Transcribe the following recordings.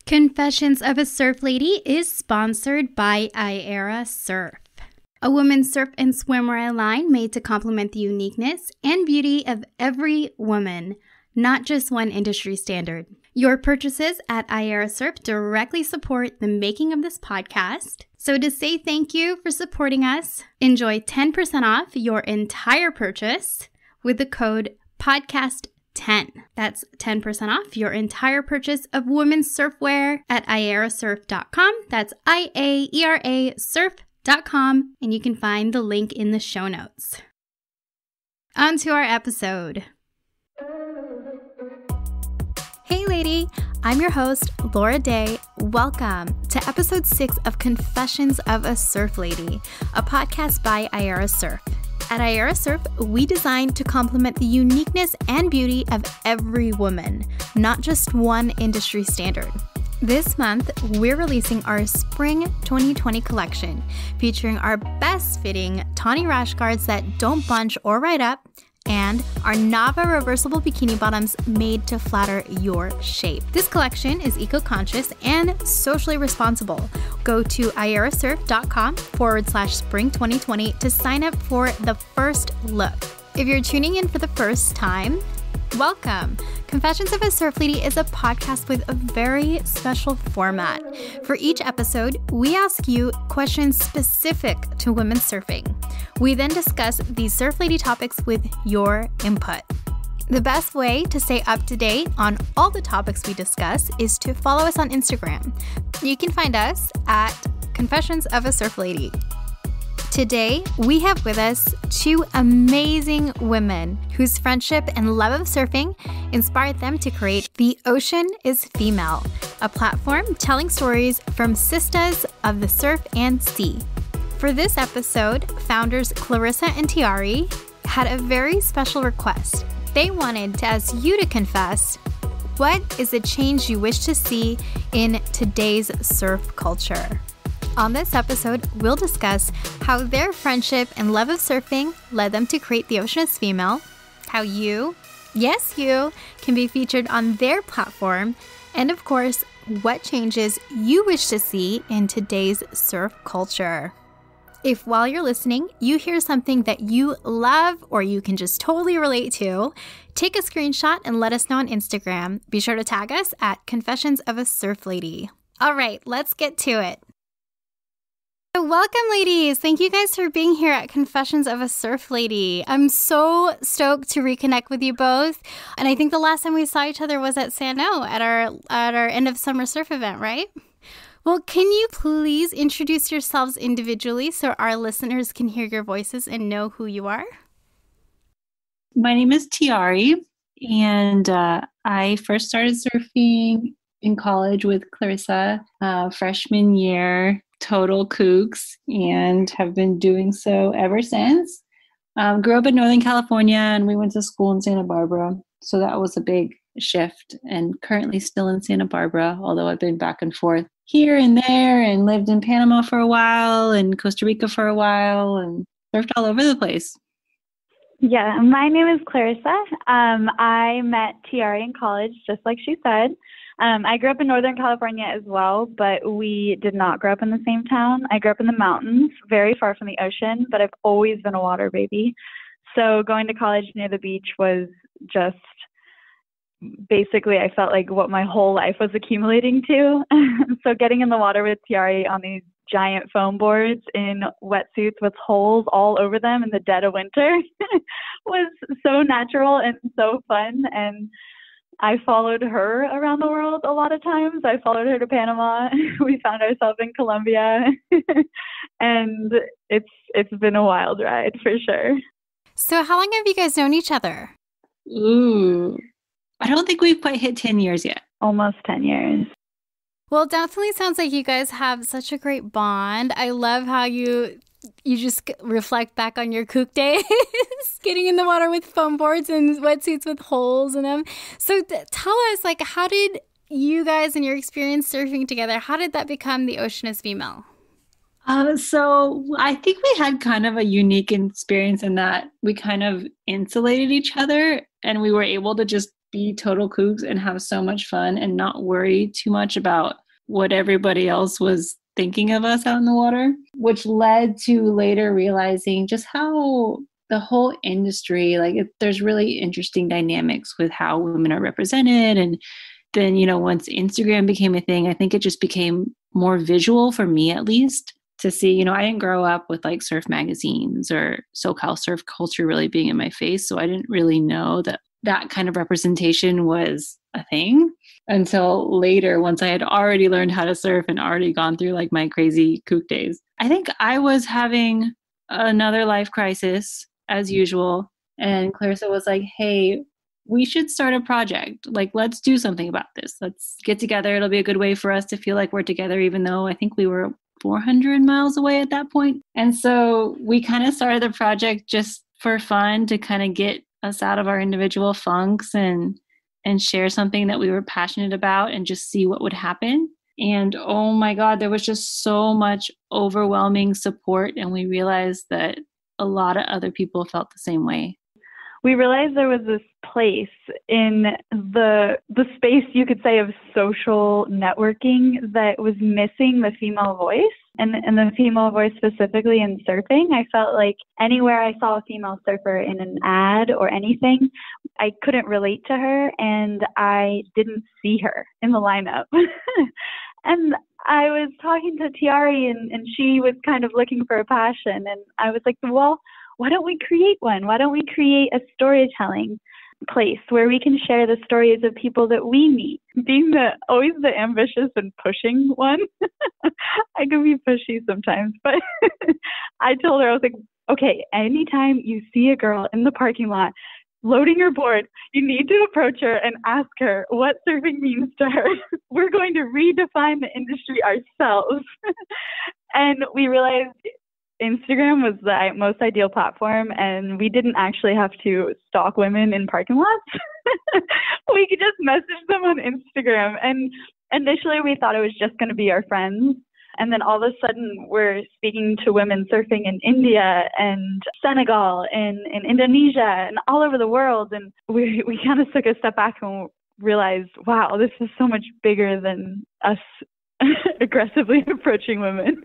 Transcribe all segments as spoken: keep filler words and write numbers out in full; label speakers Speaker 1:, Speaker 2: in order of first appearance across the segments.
Speaker 1: Confessions of a Surf Lady is sponsored by Aira Surf, a women's surf and swimwear line made to complement the uniqueness and beauty of every woman, not just one industry standard. Your purchases at Aira Surf directly support the making of this podcast. So to say thank you for supporting us, enjoy ten percent off your entire purchase with the code podcast ten. That's ten percent off your entire purchase of women's surfwear at aira surf dot com. That's I A E R A surf dot com, and you can find the link in the show notes. On to our episode. Hey lady, I'm your host, Laura Day. Welcome to episode six of Confessions of a Surf Lady, a podcast by Aira Surf. At Aira Surf, we designed to complement the uniqueness and beauty of every woman, not just one industry standard. This month, we're releasing our Spring twenty twenty collection, featuring our best-fitting tawny rash guards that don't bunch or ride up, and our Nava reversible bikini bottoms made to flatter your shape. This collection is eco-conscious and socially responsible. Go to aira surf dot com forward slash spring twenty twenty to sign up for the first look. If you're tuning in for the first time, welcome. Confessions of a Surf Lady is a podcast with a very special format. For each episode, we ask you questions specific to women's surfing. We then discuss these surf lady topics with your input. The best way to stay up to date on all the topics we discuss is to follow us on Instagram. You can find us at Confessions of a Surf Lady. Today, we have with us two amazing women whose friendship and love of surfing inspired them to create The Ocean is Female, a platform telling stories from sisters of the surf and sea. For this episode, founders Clarissa and Tiari had a very special request. They wanted to ask you to confess, what is the change you wish to see in today's surf culture? On this episode, we'll discuss how their friendship and love of surfing led them to create The Ocean is Female, how you, yes you, can be featured on their platform, and of course, what changes you wish to see in today's surf culture. If while you're listening, you hear something that you love or you can just totally relate to, take a screenshot and let us know on Instagram. Be sure to tag us at Confessions of a Surf Lady. All right, let's get to it. Welcome, ladies. Thank you guys for being here at Confessions of a Surf Lady. I'm so stoked to reconnect with you both. And I think the last time we saw each other was at Sano at our at our end of summer surf event, right? Well, can you please introduce yourselves individually so our listeners can hear your voices and know who you are?
Speaker 2: My name is Tiari, and uh, I first started surfing in college with Clarissa, uh, freshman year. Total kooks, and have been doing so ever since. Um, grew up in Northern California, and we went to school in Santa Barbara. So that was a big shift, and currently still in Santa Barbara, although I've been back and forth here and there and lived in Panama for a while and Costa Rica for a while and surfed all over the place.
Speaker 3: Yeah, my name is Clarissa. Um, I met Tiari in college, just like she said. Um, I grew up in Northern California as well, but we did not grow up in the same town. I grew up in the mountains, very far from the ocean, but I've always been a water baby. So going to college near the beach was just basically, I felt like what my whole life was accumulating to. So getting in the water with Tiari on these giant foam boards in wetsuits with holes all over them in the dead of winter was so natural and so fun. And I followed her around the world a lot of times. I followed her to Panama. We found ourselves in Colombia. And it's it's been a wild ride for sure.
Speaker 1: So how long have you guys known each other?
Speaker 2: Ooh, I don't think we've quite hit ten years yet.
Speaker 3: Almost ten years.
Speaker 1: Well, it definitely sounds like you guys have such a great bond. I love how you you just reflect back on your kook days, getting in the water with foam boards and wetsuits with holes in them. So th- tell us, like, how did you guys and your experience surfing together, how did that become The Ocean is Female?
Speaker 2: Uh, so I think we had kind of a unique experience in that we kind of insulated each other and we were able to just be total kooks and have so much fun and not worry too much about what everybody else was thinking of us out in the water, which led to later realizing just how the whole industry, like it, there's really interesting dynamics with how women are represented. And then, you know, once Instagram became a thing, I think it just became more visual for me, at least, to see, you know, I didn't grow up with like surf magazines or SoCal surf culture really being in my face. So I didn't really know that that kind of representation was a thing until later, once I had already learned how to surf and already gone through like my crazy kook days. I think I was having another life crisis as usual. And Clarissa was like, hey, we should start a project. Like, let's do something about this. Let's get together. It'll be a good way for us to feel like we're together, even though I think we were four hundred miles away at that point. And so we kind of started the project just for fun to kind of get us out of our individual funks and and share something that we were passionate about and just see what would happen. And oh my God, there was just so much overwhelming support. And we realized that a lot of other people felt the same way.
Speaker 3: We realized there was this place in the the space, you could say, of social networking that was missing the female voice, and, and the female voice specifically in surfing. I felt like anywhere I saw a female surfer in an ad or anything, I couldn't relate to her, and I didn't see her in the lineup. And I was talking to Tiari, and, and she was kind of looking for a passion, and I was like, well, why don't we create one? Why don't we create a storytelling place where we can share the stories of people that we meet? Being the always the ambitious and pushing one, I can be pushy sometimes, but I told her, I was like, okay, anytime you see a girl in the parking lot loading her board, you need to approach her and ask her what surfing means to her. We're going to redefine the industry ourselves. And we realized Instagram was the most ideal platform, and we didn't actually have to stalk women in parking lots. We could just message them on Instagram. And initially we thought it was just going to be our friends. And then all of a sudden we're speaking to women surfing in India and Senegal and in Indonesia and all over the world. And we, we kind of took a step back and realized, wow, this is so much bigger than us aggressively approaching women.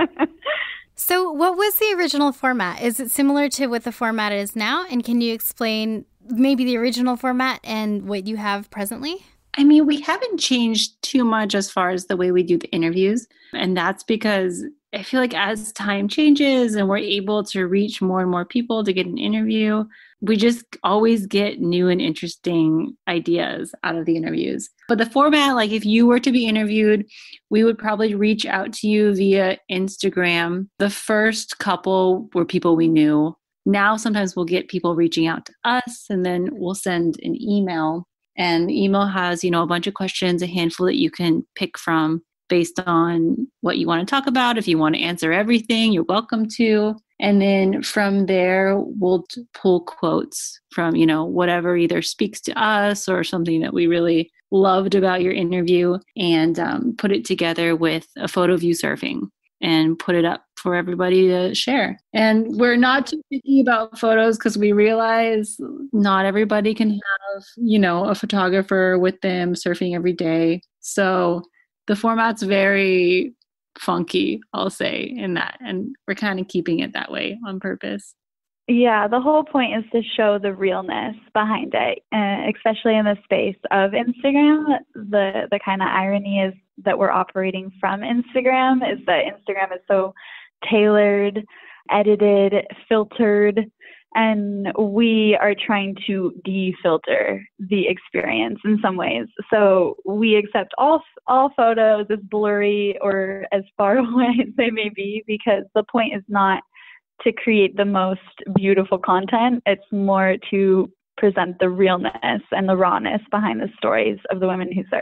Speaker 1: So what was the original format? Is it similar to what the format is now? And can you explain maybe the original format and what you have presently?
Speaker 2: I mean, we haven't changed too much as far as the way we do the interviews. And that's because I feel like as time changes and we're able to reach more and more people to get an interview, we just always get new and interesting ideas out of the interviews. But the format, like if you were to be interviewed, we would probably reach out to you via Instagram. The first couple were people we knew. Now sometimes we'll get people reaching out to us, and then we'll send an email. And the email has, you know, a bunch of questions, a handful that you can pick from based on what you want to talk about. If you want to answer everything, you're welcome to. And then from there, we'll pull quotes from, you know, whatever either speaks to us or something that we really loved about your interview, and um, put it together with a photo of you surfing and put it up for everybody to share. And we're not too picky about photos because we realize not everybody can have, you know, a photographer with them surfing every day. So the format's very funky, I'll say, in that. And we're kind of keeping it that way on purpose.
Speaker 3: Yeah, the whole point is to show the realness behind it, uh, especially in the space of Instagram. The the kind of irony is that we're operating from Instagram is that Instagram is so tailored, edited, filtered, and we are trying to de-filter the experience in some ways. So we accept all all photos as blurry or as far away as they may be, because the point is not to create the most beautiful content. It's more to present the realness and the rawness behind the stories of the women who surf.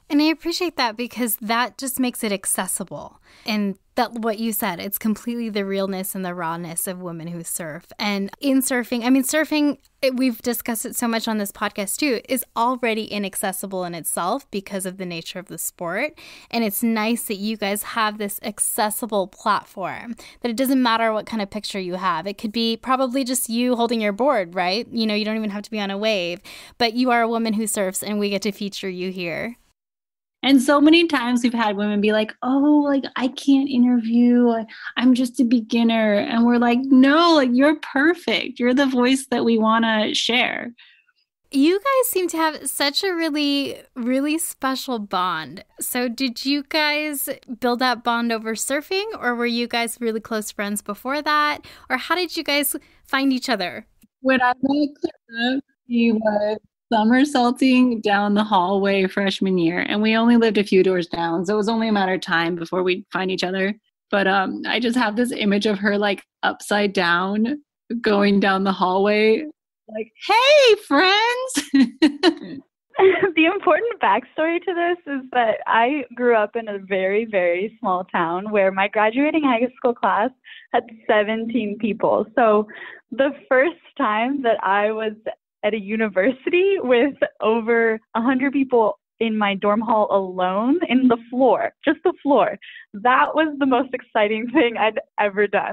Speaker 1: And I appreciate that because that just makes it accessible. And that what you said, it's completely the realness and the rawness of women who surf. And in surfing, I mean, surfing, it, we've discussed it so much on this podcast too, is already inaccessible in itself because of the nature of the sport. And it's nice that you guys have this accessible platform, that it doesn't matter what kind of picture you have. It could be probably just you holding your board, right? You know, you don't even have to be on a wave, but you are a woman who surfs and we get to feature you here.
Speaker 2: And so many times we've had women be like, oh, like, I can't interview. I'm just a beginner. And we're like, no, like, you're perfect. You're the voice that we want to share.
Speaker 1: You guys seem to have such a really, really special bond. So did you guys build that bond over surfing, or were you guys really close friends before that? Or how did you guys find each other?
Speaker 2: When I met Clarissa, she was somersaulting down the hallway freshman year, and we only lived a few doors down, so it was only a matter of time before we'd find each other. But um I just have this image of her like upside down going down the hallway like, hey friends.
Speaker 3: The important backstory to this is that I grew up in a very, very small town where my graduating high school class had seventeen people. So the first time that I was at a university with over one hundred people in my dorm hall alone, in the floor, just the floor. That was the most exciting thing I'd ever done.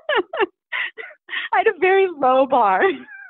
Speaker 3: I had a very low bar.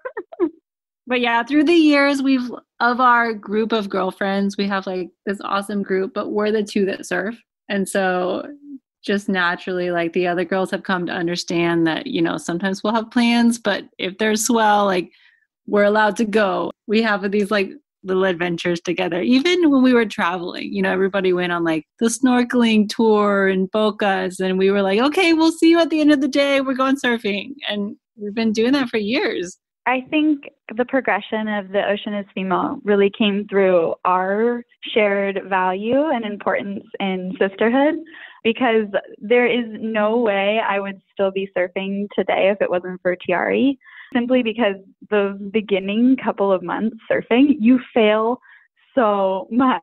Speaker 2: But yeah, through the years, we've, of our group of girlfriends, we have like this awesome group, but we're the two that surf. And so just naturally, like the other girls have come to understand that, you know, sometimes we'll have plans, but if there's swell, like, we're allowed to go. We have these like little adventures together. Even when we were traveling, you know, everybody went on like the snorkeling tour and Bocas, and we were like, okay, we'll see you at the end of the day. We're going surfing. And we've been doing that for years.
Speaker 3: I think the progression of the Ocean is Female really came through our shared value and importance in sisterhood, because there is no way I would still be surfing today if it wasn't for Tiare. Simply because the beginning couple of months surfing, you fail so much.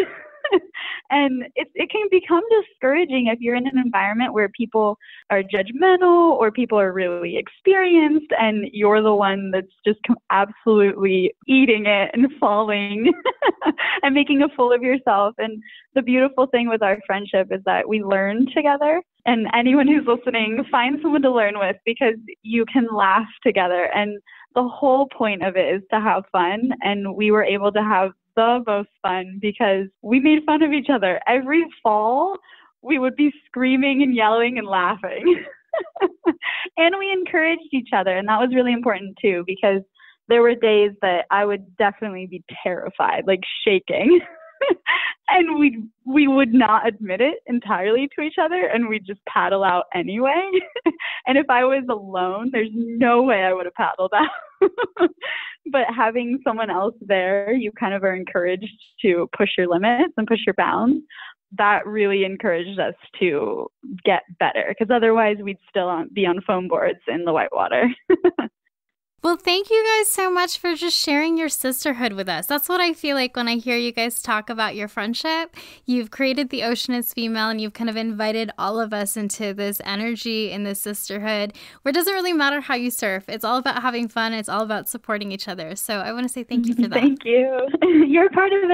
Speaker 3: And it, it can become discouraging if you're in an environment where people are judgmental or people are really experienced and you're the one that's just absolutely eating it and falling and making a fool of yourself. And the beautiful thing with our friendship is that we learn together. And anyone who's listening, find someone to learn with, because you can laugh together. And the whole point of it is to have fun. And we were able to have the most fun because we made fun of each other. Every fall, we would be screaming and yelling and laughing. And we encouraged each other. And that was really important too, because there were days that I would definitely be terrified, like shaking. And we we would not admit it entirely to each other, and we'd just paddle out anyway. And if I was alone, there's no way I would have paddled out. But having someone else there, you kind of are encouraged to push your limits and push your bounds. That really encouraged us to get better, because otherwise we'd still on, be on foam boards in the whitewater.
Speaker 1: Well, thank you guys so much for just sharing your sisterhood with us. That's what I feel like when I hear you guys talk about your friendship. You've created the Ocean is Female, and you've kind of invited all of us into this energy in this sisterhood where it doesn't really matter how you surf. It's all about having fun. It's all about supporting each other. So I want to say thank you for that.
Speaker 3: Thank you. You're a part of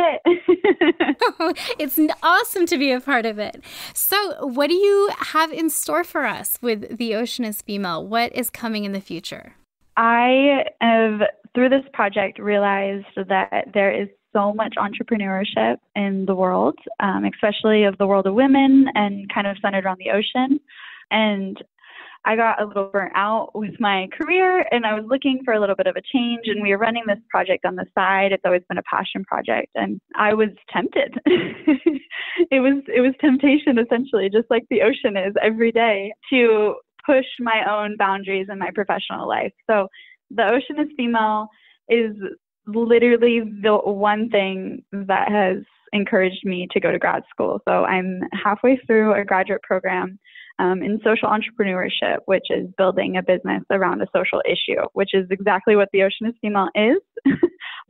Speaker 3: it.
Speaker 1: It's awesome to be a part of it. So what do you have in store for us with the Ocean is Female? What is coming in the future?
Speaker 3: I have, through this project, realized that there is so much entrepreneurship in the world, um, especially of the world of women and kind of centered around the ocean. And I got a little burnt out with my career, and I was looking for a little bit of a change, and we were running this project on the side. It's always been a passion project, and I was tempted. It was it was temptation, essentially, just like the ocean is every day, to push my own boundaries in my professional life. So the Ocean is Female is literally the one thing that has encouraged me to go to grad school. So I'm halfway through a graduate program um, in social entrepreneurship, which is building a business around a social issue, which is exactly what the Ocean is Female is.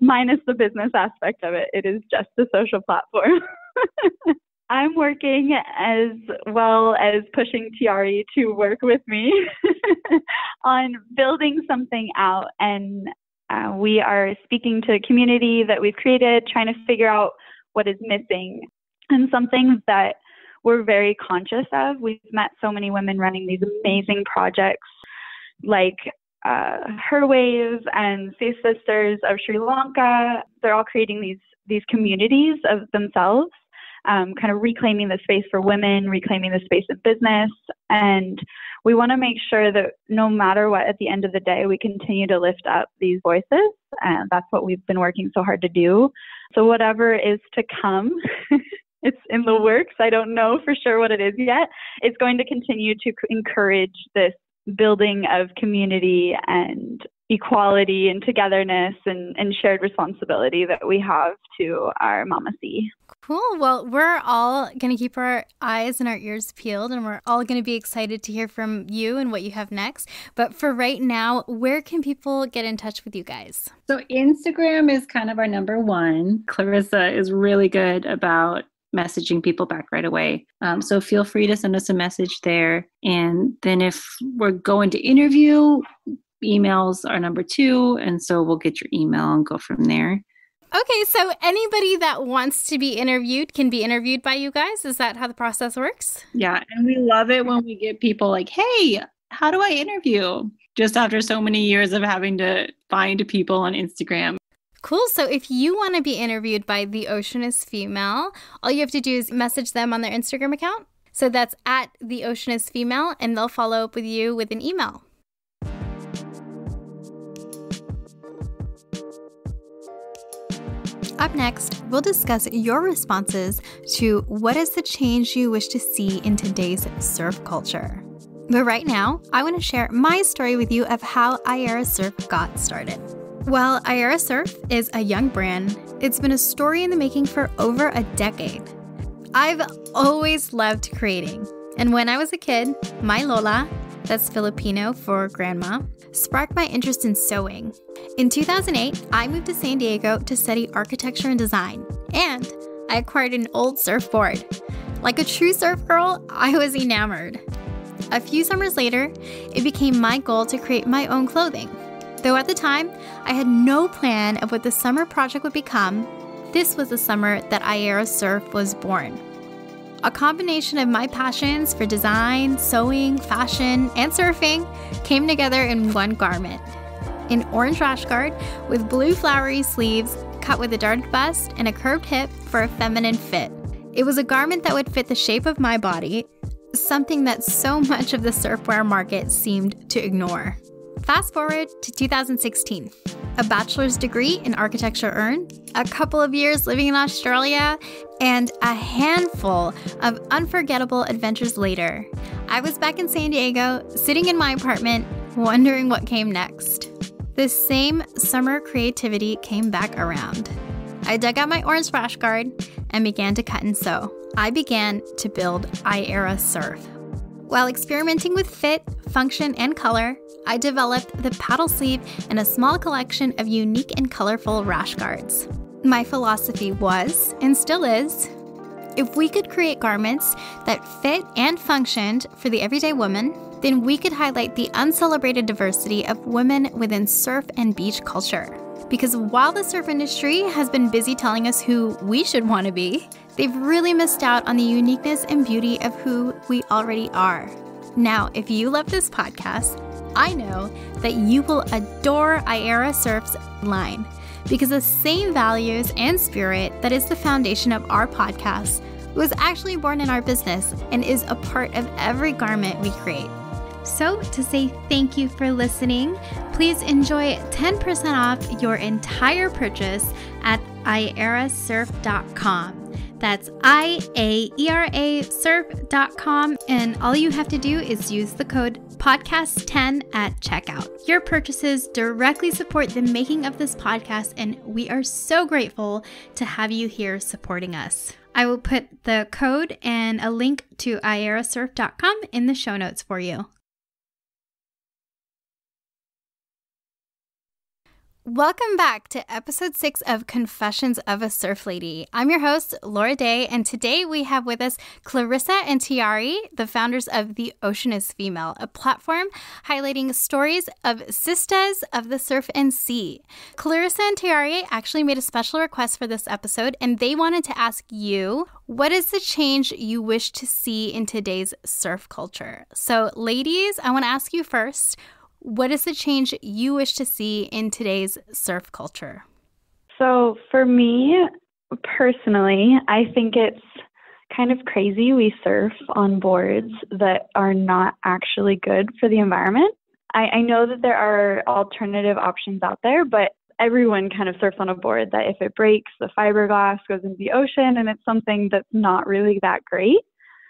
Speaker 3: minus the business aspect of it. It is just a social platform. I'm working as well as pushing Tiari to work with me on building something out. And uh, we are speaking to the community that we've created, trying to figure out what is missing. And something that we're very conscious of. We've met so many women running these amazing projects like uh, Her Wave and Safe Sisters of Sri Lanka. They're all creating these, these communities of themselves. Um, kind of reclaiming the space for women, reclaiming the space of business. And we want to make sure that no matter what, at the end of the day, we continue to lift up these voices. And that's what we've been working so hard to do. So whatever is to come, it's in the works. I don't know for sure what it is yet. It's going to continue to encourage this building of community and equality and togetherness and, and shared responsibility that we have to our Mama C.
Speaker 1: Cool. Well, we're all going to keep our eyes and our ears peeled, and we're all going to be excited to hear from you and what you have next. But for right now, where can people get in touch with you guys?
Speaker 2: So Instagram is kind of our number one. Clarissa is really good about messaging people back right away. Um, so feel free to send us a message there. And then if we're going to interview, emails are number two. And so we'll get your email and go from there.
Speaker 1: Okay, so anybody that wants to be interviewed can be interviewed by you guys? Is that how the process works?
Speaker 2: Yeah, and we love it when we get people like, hey, how do I interview? Just after so many years of having to find people on Instagram.
Speaker 1: Cool. So if you want to be interviewed by The Ocean is Female, all you have to do is message them on their Instagram account. So that's at The Ocean is Female, and they'll follow up with you with an email. Up next, we'll discuss your responses to what is the change you wish to see in today's surf culture. But right now, I want to share my story with you of how Ayara Surf got started. Well, Ayara Surf is a young brand. It's been a story in the making for over a decade. I've always loved creating. And when I was a kid, my Lola, that's Filipino for grandma, sparked my interest in sewing. In two thousand eight, I moved to San Diego to study architecture and design, and I acquired an old surfboard. Like a true surf girl, I was enamored. A few summers later, it became my goal to create my own clothing. Though at the time, I had no plan of what the summer project would become, this was the summer that Ayara Surf was born. A combination of my passions for design, sewing, fashion, and surfing came together in one garment. An orange rash guard with blue flowery sleeves cut with a darted bust and a curved hip for a feminine fit. It was a garment that would fit the shape of my body, something that so much of the surfwear market seemed to ignore. Fast forward to two thousand sixteen. A bachelor's degree in architecture earned, a couple of years living in Australia, and a handful of unforgettable adventures later, I was back in San Diego, sitting in my apartment, wondering what came next. The same summer creativity came back around. I dug out my orange rash guard and began to cut and sew. I began to build Ayara Surf. While experimenting with fit, function, and color, I developed the paddle sleeve and a small collection of unique and colorful rash guards. My philosophy was, and still is, if we could create garments that fit and functioned for the everyday woman, then we could highlight the uncelebrated diversity of women within surf and beach culture. Because while the surf industry has been busy telling us who we should want to be, they've really missed out on the uniqueness and beauty of who we already are. Now, if you love this podcast, I know that you will adore Ayara Surf's line, because the same values and spirit that is the foundation of our podcast was actually born in our business and is a part of every garment we create. So to say thank you for listening, please enjoy ten percent off your entire purchase at ayara surf dot com. That's I A E R A surf dot com, and all you have to do is use the code podcast ten at checkout. Your purchases directly support the making of this podcast, and we are so grateful to have you here supporting us. I will put the code and a link to ayara surf dot com in the show notes for you. Welcome back to episode six of Confessions of a Surf Lady. I'm your host, Laura Day, and today we have with us Clarissa and Tiari, the founders of The Ocean is Female, a platform highlighting stories of sisters of the surf and sea. Clarissa and Tiari actually made a special request for this episode, and they wanted to ask you, what is the change you wish to see in today's surf culture? So, ladies, I want to ask you first, what is the change you wish to see in today's surf culture?
Speaker 3: So for me, personally, I think it's kind of crazy we surf on boards that are not actually good for the environment. I, I know that there are alternative options out there, but everyone kind of surfs on a board that if it breaks, the fiberglass goes into the ocean, and it's something that's not really that great.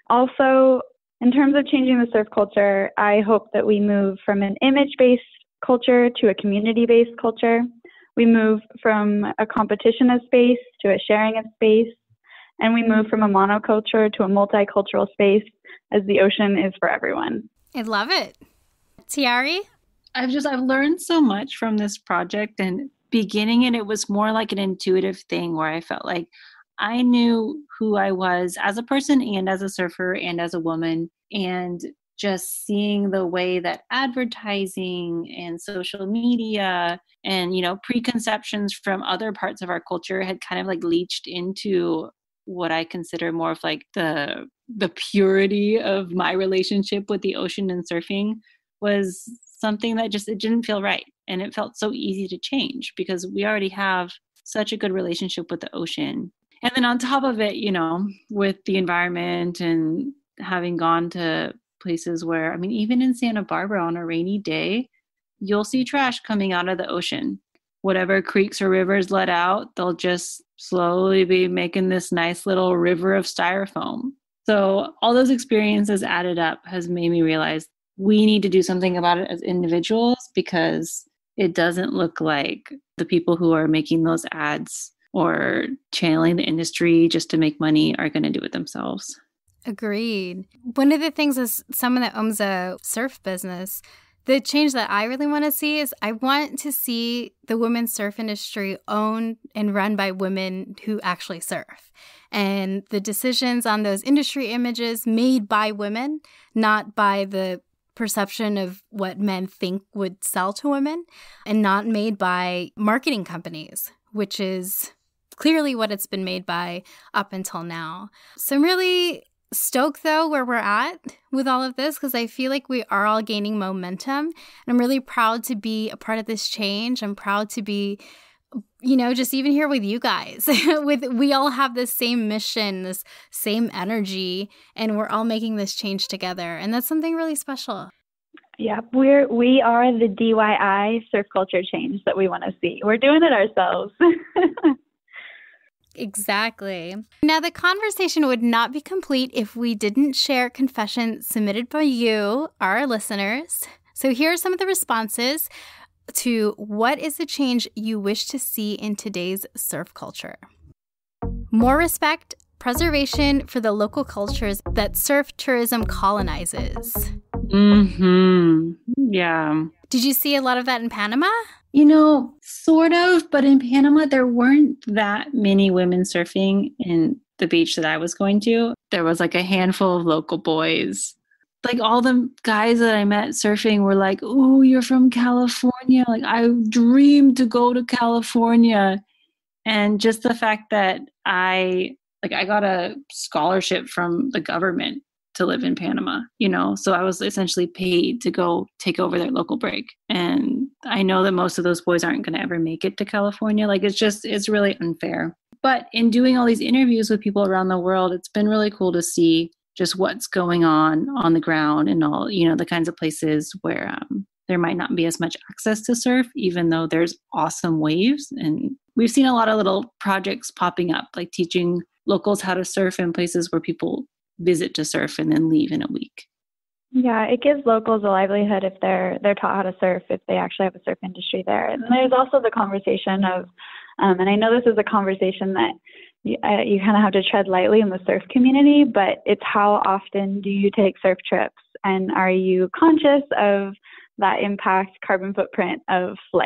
Speaker 3: Also, in terms of changing the surf culture, I hope that we move from an image-based culture to a community-based culture. We move from a competition of space to a sharing of space, and we move from a monoculture to a multicultural space, as the ocean is for everyone.
Speaker 1: I love it. Tiari?
Speaker 2: I've just, I've learned so much from this project, and beginning it, it was more like an intuitive thing where I felt like I knew who I was as a person and as a surfer and as a woman, and just seeing the way that advertising and social media and, you know, preconceptions from other parts of our culture had kind of like leached into what I consider more of like the the purity of my relationship with the ocean and surfing was something that just, it didn't feel right. And it felt so easy to change because we already have such a good relationship with the ocean. And then on top of it, you know, with the environment and having gone to places where, I mean, even in Santa Barbara on a rainy day, you'll see trash coming out of the ocean. Whatever creeks or rivers let out, they'll just slowly be making this nice little river of styrofoam. So all those experiences added up has made me realize we need to do something about it as individuals, because it doesn't look like the people who are making those ads or channeling the industry just to make money are going to do it themselves.
Speaker 1: Agreed. One of the things as someone that owns a surf business, the change that I really want to see is I want to see the women's surf industry owned and run by women who actually surf. And the decisions on those industry images made by women, not by the perception of what men think would sell to women, and not made by marketing companies, which is clearly what it's been made by up until now. So I'm really stoked, though, where we're at with all of this, because I feel like we are all gaining momentum. And I'm really proud to be a part of this change. I'm proud to be, you know, just even here with you guys. with we all have this same mission, this same energy, and we're all making this change together. And that's something really special.
Speaker 3: Yeah, we're we are the D I Y surf culture change that we want to see. We're doing it ourselves.
Speaker 1: Exactly. Now, the conversation would not be complete if we didn't share confessions submitted by you, our listeners. So here are some of the responses to what is the change you wish to see in today's surf culture. More respect, preservation for the local cultures that surf tourism colonizes.
Speaker 2: Mm-hmm. Yeah.
Speaker 1: Did you see a lot of that in Panama?
Speaker 2: You know, sort of, but in Panama, there weren't that many women surfing in the beach that I was going to. There was like a handful of local boys. Like all the guys that I met surfing were like, "Oh, you're from California. Like I dreamed to go to California." And just the fact that I, like I got a scholarship from the government to live in Panama, you know, so I was essentially paid to go take over their local break. And I know that most of those boys aren't going to ever make it to California. Like it's just, it's really unfair. But in doing all these interviews with people around the world, it's been really cool to see just what's going on on the ground and all, you know, the kinds of places where um, there might not be as much access to surf, even though there's awesome waves. And we've seen a lot of little projects popping up, like teaching locals how to surf in places where people visit to surf and then leave in a week.
Speaker 3: Yeah, it gives locals a livelihood if they're they're taught how to surf, if they actually have a surf industry there. And there's also the conversation of, um, and I know this is a conversation that you, uh, you kind of have to tread lightly in the surf community, but it's how often do you take surf trips? And are you conscious of that impact carbon footprint of flight?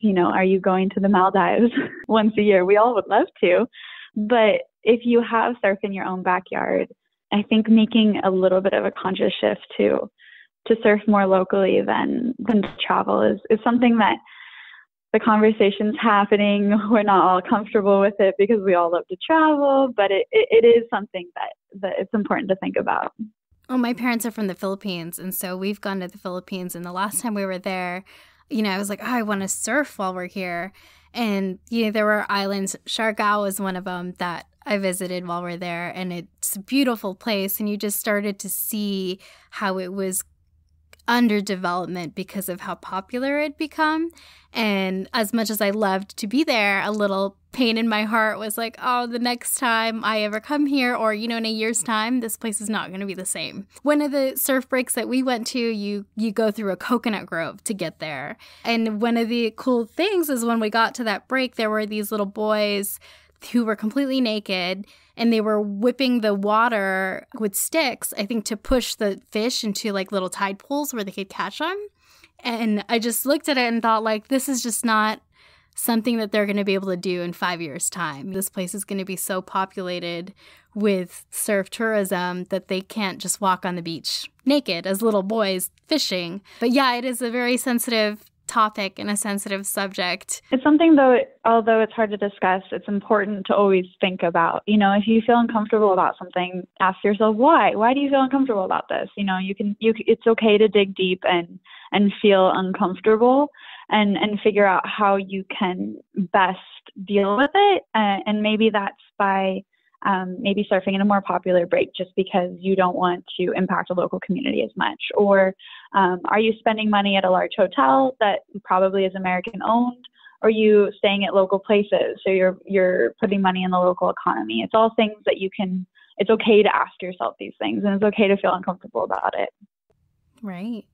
Speaker 3: you know, are you going to the Maldives once a year? We all would love to. But if you have surf in your own backyard, I think making a little bit of a conscious shift to to surf more locally than than to travel is, is something that the conversation's happening. We're not all comfortable with it because we all love to travel, but it, it, it is something that, that it's important to think about.
Speaker 1: Oh, my parents are from the Philippines, and so we've gone to the Philippines, and the last time we were there, you know, I was like, oh, I want to surf while we're here. And, you know, there were islands. Siargao was one of them that I visited while we're there, and it's a beautiful place, and you just started to see how it was under development because of how popular it become. And as much as I loved to be there, a little pain in my heart was like, oh, the next time I ever come here, or, you know, in a year's time, this place is not going to be the same. One of the surf breaks that we went to, you you go through a coconut grove to get there. And one of the cool things is when we got to that break, there were these little boys who were completely naked, and they were whipping the water with sticks, I think, to push the fish into like little tide pools where they could catch them. And I just looked at it and thought, like, this is just not something that they're going to be able to do in five years' time. This place is going to be so populated with surf tourism that they can't just walk on the beach naked as little boys fishing. But yeah, it is a very sensitive topic and a sensitive subject.
Speaker 3: It's something, though, although it's hard to discuss, it's important to always think about. You know, if you feel uncomfortable about something, ask yourself why. Why do you feel uncomfortable about this? You know, you can. You. It's okay to dig deep and and feel uncomfortable, and and figure out how you can best deal with it. Uh, and maybe that's by Um, maybe surfing in a more popular break just because you don't want to impact a local community as much? Or um, are you spending money at a large hotel that probably is American owned? Or are you staying at local places? So you're you're putting money in the local economy. It's all things that you can, it's okay to ask yourself these things, and it's okay to feel uncomfortable about it.
Speaker 1: Right.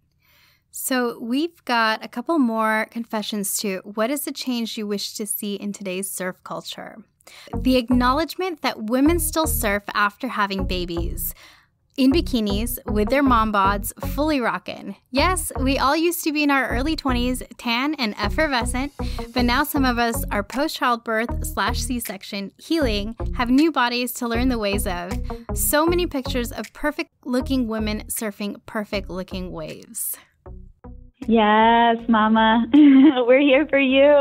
Speaker 1: So we've got a couple more confessions too. What is the change you wish to see in today's surf culture? The acknowledgement that women still surf after having babies. In bikinis, with their mom bods, fully rockin'. Yes, we all used to be in our early twenties, tan and effervescent, but now some of us are post-childbirth slash C-section, healing, have new bodies to learn the ways of. So many pictures of perfect-looking women surfing perfect-looking waves.
Speaker 3: Yes, Mama. We're here for you.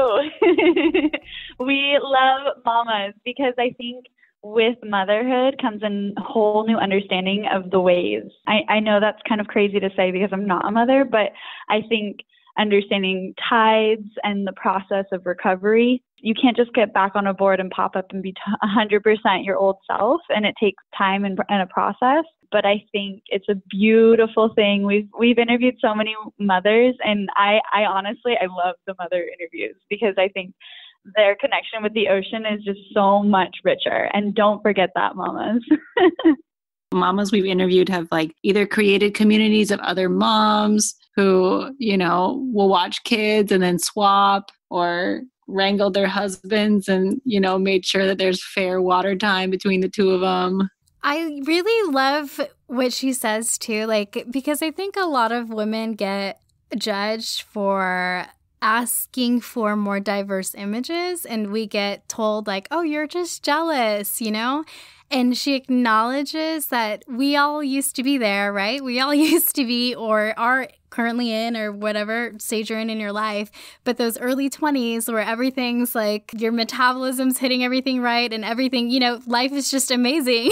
Speaker 3: We love mamas because I think with motherhood comes a whole new understanding of the waves. I, I know that's kind of crazy to say because I'm not a mother, but I think understanding tides and the process of recovery, you can't just get back on a board and pop up and be one hundred percent your old self, and it takes time and, and a process. But I think it's a beautiful thing. We've we've interviewed so many mothers, and I, I honestly, I love the mother interviews because I think their connection with the ocean is just so much richer. And don't forget that, mamas.
Speaker 2: Mamas we've interviewed have like either created communities of other moms who, you know, will watch kids and then swap, or wrangled their husbands and, you know, made sure that there's fair water time between the two of them.
Speaker 1: I really love what she says too, like, because I think a lot of women get judged for asking for more diverse images, and we get told like, oh, you're just jealous, you know? And she acknowledges that we all used to be there, right? We all used to be or are currently in, or whatever stage you're in in your life. But those early twenties where everything's like your metabolism's hitting everything right and everything, you know, life is just amazing.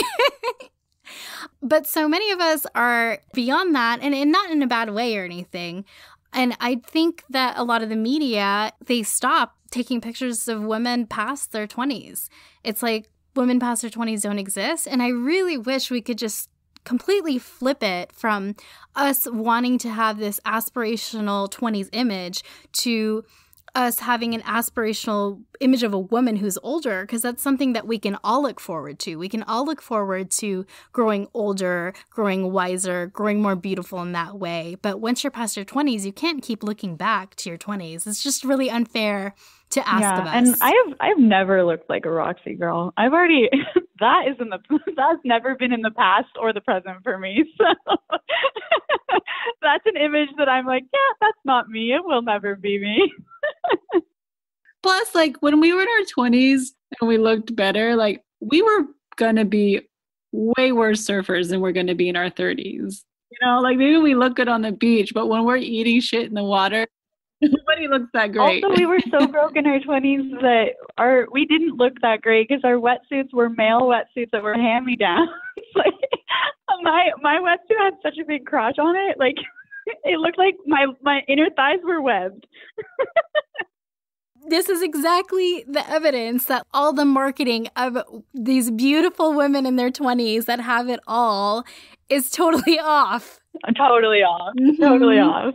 Speaker 1: But so many of us are beyond that, and, and not in a bad way or anything. And I think that a lot of the media, they stop taking pictures of women past their twenties. It's like women past their twenties don't exist. And I really wish we could just completely flip it from us wanting to have this aspirational twenties image to us having an aspirational image of a woman who's older, because that's something that we can all look forward to. We can all look forward to growing older, growing wiser, growing more beautiful in that way. But once you're past your twenties, you can't keep looking back to your twenties. It's just really unfair to ask
Speaker 3: yeah,
Speaker 1: of us.
Speaker 3: And I've I've never looked like a Roxy girl. I've already that is in the that's never been in the past or the present for me. So that's an image that I'm like, yeah, that's not me. It will never be me.
Speaker 2: Plus, like when we were in our twenties and we looked better, like we were going to be way worse surfers than we're going to be in our thirties. You know, like maybe we look good on the beach, but when we're eating shit in the water, nobody looks that great.
Speaker 3: Also, we were so broke in our twenties that our we didn't look that great because our wetsuits were male wetsuits that were hand-me-downs. Like my my wetsuit had such a big crotch on it, like it looked like my my inner thighs were webbed.
Speaker 1: This is exactly the evidence that all the marketing of these beautiful women in their twenties that have it all is totally off.
Speaker 3: Totally off.
Speaker 1: Mm-hmm.
Speaker 3: Totally off.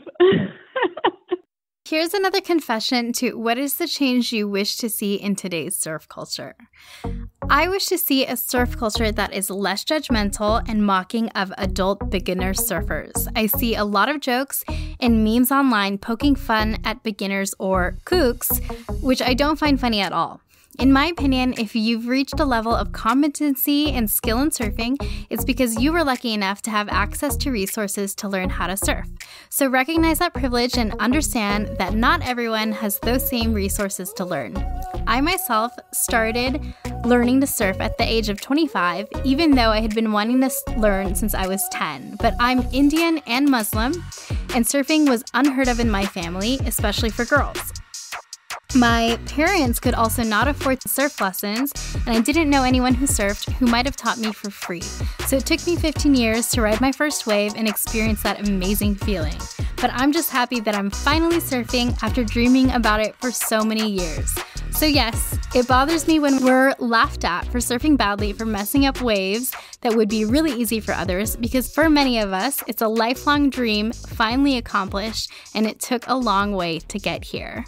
Speaker 1: Here's another confession to what is the change you wish to see in today's surf culture. I wish to see a surf culture that is less judgmental and mocking of adult beginner surfers. I see a lot of jokes and memes online poking fun at beginners or kooks, which I don't find funny at all. In my opinion, if you've reached a level of competency and skill in surfing, it's because you were lucky enough to have access to resources to learn how to surf. So recognize that privilege and understand that not everyone has those same resources to learn. I myself started learning to surf at the age of twenty-five, even though I had been wanting to learn since I was ten. But I'm Indian and Muslim, and surfing was unheard of in my family, especially for girls. My parents could also not afford surf lessons, and I didn't know anyone who surfed who might have taught me for free. So it took me fifteen years to ride my first wave and experience that amazing feeling. But I'm just happy that I'm finally surfing after dreaming about it for so many years. So yes, it bothers me when we're laughed at for surfing badly, for messing up waves that would be really easy for others, because for many of us, it's a lifelong dream finally accomplished, and it took a long way to get here.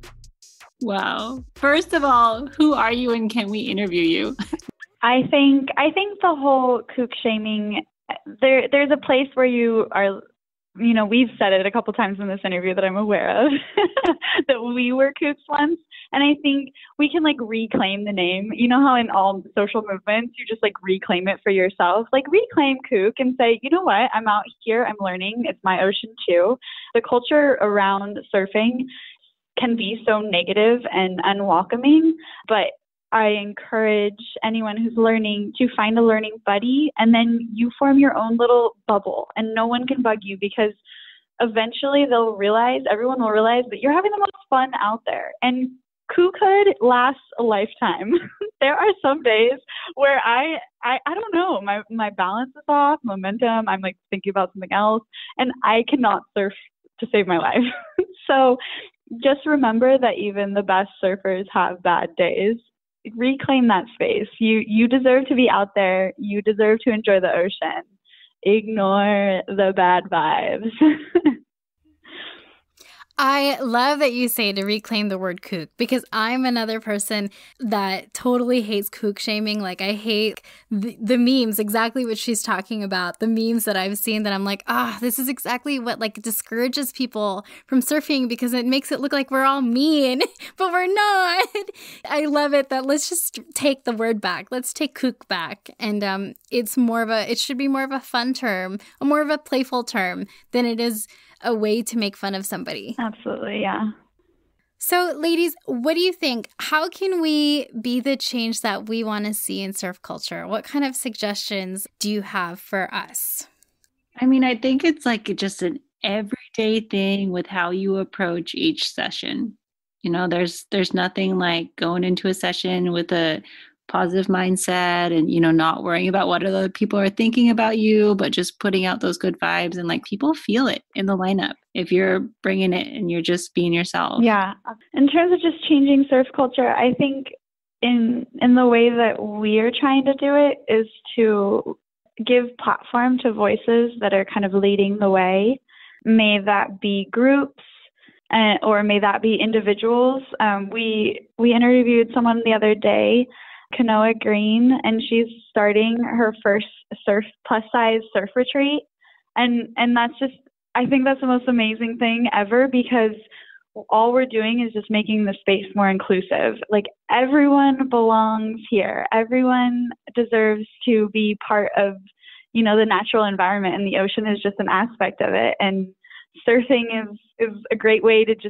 Speaker 2: Wow. First of all, who are you and can we interview you?
Speaker 3: I think I think the whole kook shaming, there there's a place where you are, you know, we've said it a couple times in this interview that I'm aware of, that we were kooks once. And I think we can like reclaim the name. You know how in all social movements, you just like reclaim it for yourself, like reclaim kook and say, you know what, I'm out here, I'm learning, it's my ocean too. The culture around surfing can be so negative and unwelcoming, but I encourage anyone who's learning to find a learning buddy, and then you form your own little bubble and no one can bug you, because eventually they'll realize, everyone will realize that you're having the most fun out there. And kookhood lasts a lifetime. There are some days where I, I, I don't know, my, my balance is off, momentum, I'm like thinking about something else, and I cannot surf to save my life. So just remember that even the best surfers have bad days. Reclaim that space. You you deserve to be out there. You deserve to enjoy the ocean. Ignore the bad vibes.
Speaker 1: I love that you say to reclaim the word kook, because I'm another person that totally hates kook shaming. Like I hate the, the memes, exactly what she's talking about. The memes that I've seen that I'm like, ah, oh, this is exactly what like discourages people from surfing, because it makes it look like we're all mean, but we're not. I love it that let's just take the word back. Let's take kook back. And um, it's more of a, it should be more of a fun term, a more of a playful term than it is a way to make fun of somebody.
Speaker 3: Absolutely, yeah.
Speaker 1: So, ladies, what do you think? How can we be the change that we want to see in surf culture? What kind of suggestions do you have for us?
Speaker 2: I mean, I think it's like just an everyday thing with how you approach each session. You know, there's there's nothing like going into a session with a positive mindset and, you know, not worrying about what other people are thinking about you, but just putting out those good vibes, and like people feel it in the lineup if you're bringing it and you're just being yourself.
Speaker 3: Yeah. In terms of just changing surf culture, I think in in the way that we're trying to do it is to give platform to voices that are kind of leading the way. May that be groups, uh, or may that be individuals. Um, we we interviewed someone the other day, Kanoa Green, and she's starting her first surf plus size surf retreat. And and that's just, I think that's the most amazing thing ever, because all we're doing is just making the space more inclusive. Like everyone belongs here. Everyone deserves to be part of, you know, the natural environment, and the ocean is just an aspect of it. And surfing is, is a great way to just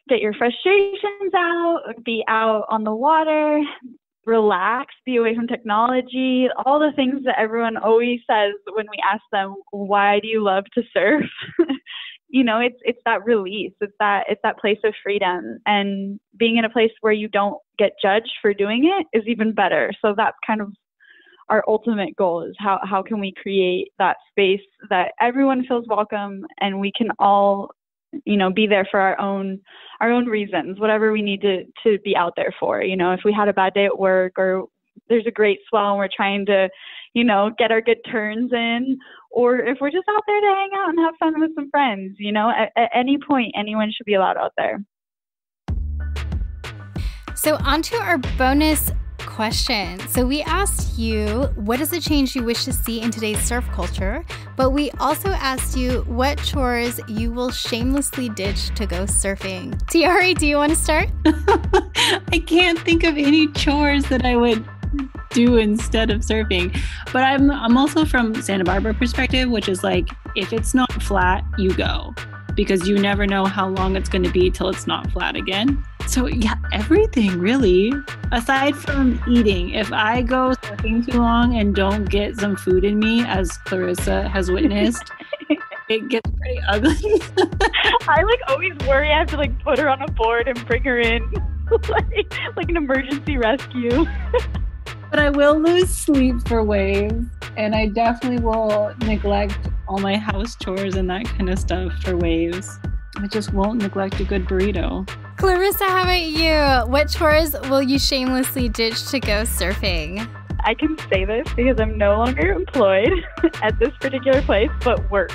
Speaker 3: get your frustrations out, be out on the water, relax, be away from technology, all the things that everyone always says when we ask them, why do you love to surf? You know, it's it's that release. It's that it's that place of freedom. And being in a place where you don't get judged for doing it is even better. So that's kind of our ultimate goal, is how, how can we create that space that everyone feels welcome and we can all, you know, be there for our own our own reasons, whatever we need to, to be out there for. You know, if we had a bad day at work, or there's a great swell and we're trying to, you know, get our good turns in, or if we're just out there to hang out and have fun with some friends, you know, at, at any point, anyone should be allowed out there.
Speaker 1: So on to our bonus question. So we asked you, what is the change you wish to see in today's surf culture? But we also asked you what chores you will shamelessly ditch to go surfing. Tiare, do you want to start?
Speaker 2: I can't think of any chores that I would do instead of surfing. But I'm I'm also from Santa Barbara perspective, which is like, if it's not flat, you go. Because you never know how long it's going to be till it's not flat again. So yeah, everything really. Aside from eating, if I go surfing too long and don't get some food in me, as Clarissa has witnessed, it gets pretty ugly.
Speaker 3: I like always worry I have to like put her on a board and bring her in like, like an emergency rescue.
Speaker 2: But I will lose sleep for waves, and I definitely will neglect all my house chores and that kind of stuff for waves. I just won't neglect a good burrito.
Speaker 1: Clarissa, how about you? What chores will you shamelessly ditch to go surfing?
Speaker 3: I can say this because I'm no longer employed at this particular place, but work.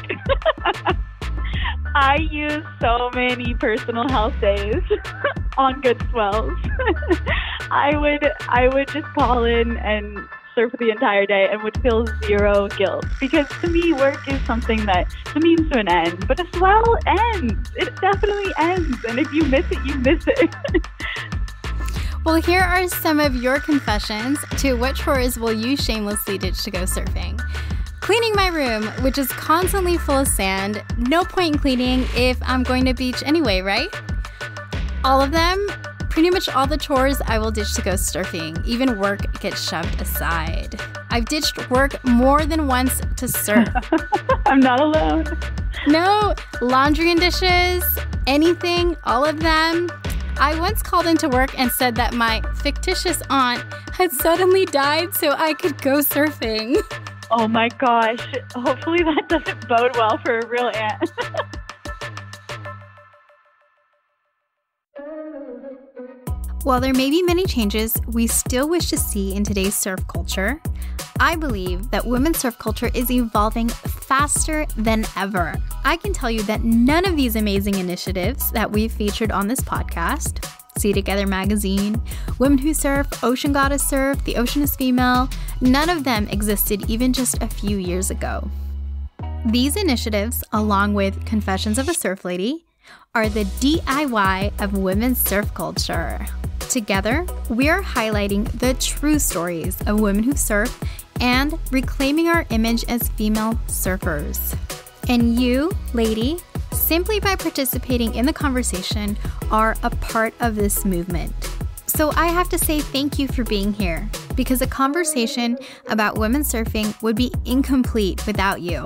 Speaker 3: I use so many personal health days on good swells. I would I would just call in and surf the entire day and would feel zero guilt, because to me work is something that to means to an end, but a swell ends. It definitely ends, and if you miss it, you miss it.
Speaker 1: Well, here are some of your confessions to what chores will you shamelessly ditch to go surfing. Cleaning my room, which is constantly full of sand. No point in cleaning if I'm going to beach anyway, right? All of them. Pretty much all the chores I will ditch to go surfing. Even work gets shoved aside. I've ditched work more than once to surf.
Speaker 3: I'm not alone.
Speaker 1: No, laundry and dishes, anything, all of them. I once called into work and said that my fictitious aunt had suddenly died so I could go surfing.
Speaker 3: Oh my gosh. Hopefully that doesn't bode well for a real aunt.
Speaker 1: While there may be many changes we still wish to see in today's surf culture, I believe that women's surf culture is evolving faster than ever. I can tell you that none of these amazing initiatives that we've featured on this podcast, Sea Together Magazine, Women Who Surf, Ocean Goddess Surf, The Ocean is Female, none of them existed even just a few years ago. These initiatives, along with Confessions of a Surf Lady, are the D I Y of women's surf culture. Together, we are highlighting the true stories of women who surf and reclaiming our image as female surfers. And you, lady, simply by participating in the conversation, are a part of this movement. So I have to say thank you for being here, because a conversation about women surfing would be incomplete without you.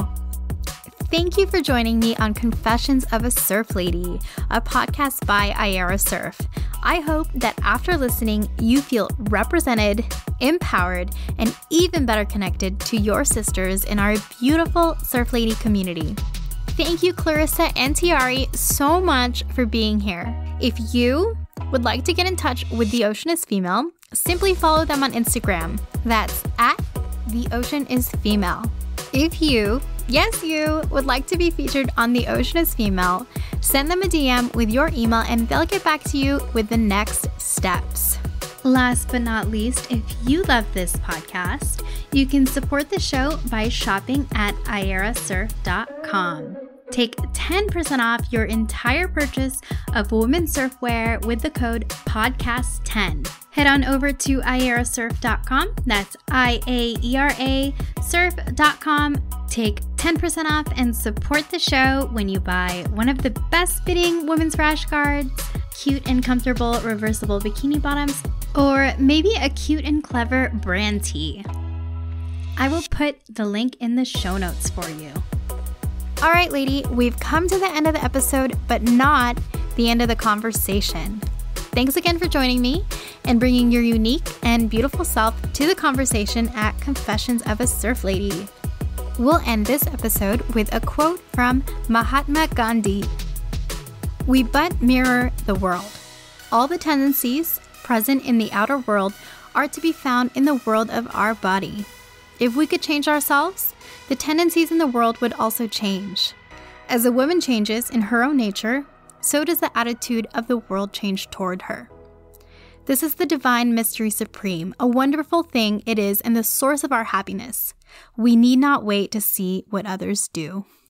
Speaker 1: Thank you for joining me on Confessions of a Surf Lady, a podcast by Ayara Surf. I hope that after listening, you feel represented, empowered, and even better connected to your sisters in our beautiful Surf Lady community. Thank you, Clarissa and Tiare, so much for being here. If you would like to get in touch with The Ocean is Female, simply follow them on Instagram. That's at The Ocean is Female. If you Yes, you would like to be featured on The Ocean is Female, send them a D M with your email and they'll get back to you with the next steps. Last but not least, if you love this podcast, you can support the show by shopping at ayara surf dot com. Take ten percent off your entire purchase of women's surfwear with the code podcast ten. Head on over to ayara surf dot com. That's I A E R A surf dot com. Take ten percent off and support the show when you buy one of the best fitting women's rash guards, cute and comfortable reversible bikini bottoms, or maybe a cute and clever brand tee. I will put the link in the show notes for you. All right, lady, we've come to the end of the episode, but not the end of the conversation. Thanks again for joining me and bringing your unique and beautiful self to the conversation at Confessions of a Surf Lady. We'll end this episode with a quote from Mahatma Gandhi. We but mirror the world. All the tendencies present in the outer world are to be found in the world of our body. If we could change ourselves, the tendencies in the world would also change. As a woman changes in her own nature, so does the attitude of the world change toward her. This is the divine mystery supreme, a wonderful thing it is and the source of our happiness. We need not wait to see what others do.